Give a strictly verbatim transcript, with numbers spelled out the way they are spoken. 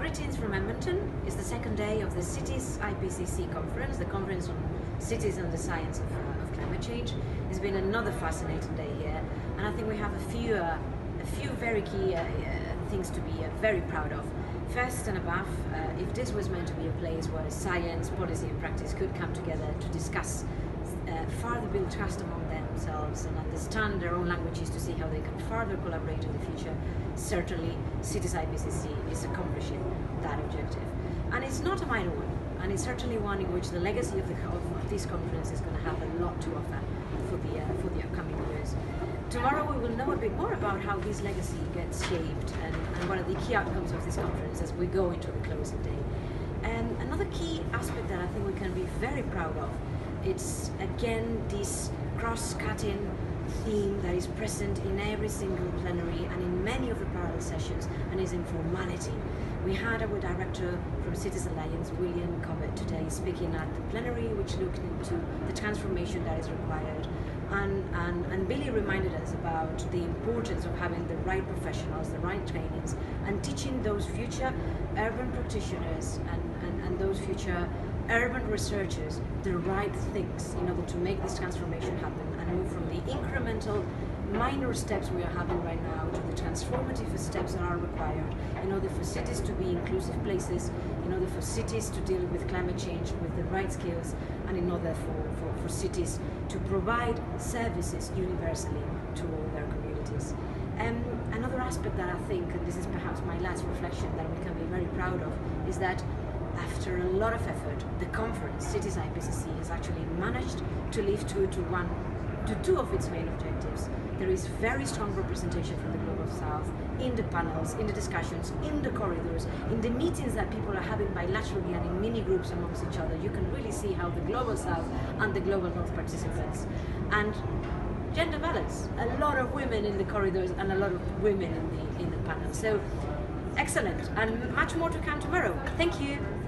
Greetings from Edmonton. It's the second day of the Cities I P C C conference, the conference on cities and the science of, uh, of climate change. It's been another fascinating day here, and I think we have a few, uh, a few very key uh, uh, things to be uh, very proud of. First and above, uh, if this was meant to be a place where science, policy and practice could come together to discuss Uh, further build trust among themselves and understand their own languages to see how they can further collaborate in the future, certainly Cities I P C C is accomplishing that objective. And it's not a minor one, and it's certainly one in which the legacy of, the, of, of this conference is going to have a lot to offer for the, uh, for the upcoming years. Tomorrow we will know a bit more about how this legacy gets shaped and, and what are the key outcomes of this conference as we go into the closing day. And another key aspect that I think we can be very proud of, it's again this cross-cutting theme that is present in every single plenary and in many of the parallel sessions, and is informality. We had our director from Cities Alliance, William Cobbett, today speaking at the plenary, which looked into the transformation that is required. And, and, and Billy reminded us about the importance of having the right professionals, the right trainings, and teaching those future urban practitioners and, and, and those future urban researchers the right things in order to make this transformation happen and move from the incremental minor steps we are having right now to the transformative steps that are required in order for cities to be inclusive places, in order for cities to deal with climate change with the right skills, and in order for, for, for cities to provide services universally to all their communities. Um, another aspect that I think, and this is perhaps my last reflection that we can be very proud of, is that after a lot of effort, the conference, Cities I P C C, has actually managed to live to, to one, to two of its main objectives. There is very strong representation from the Global South in the panels, in the discussions, in the corridors, in the meetings that people are having bilaterally and in mini groups amongst each other. You can really see how the Global South and the Global North participants. And gender balance, a lot of women in the corridors and a lot of women in the, in the panel. So excellent, and much more to come tomorrow. Thank you.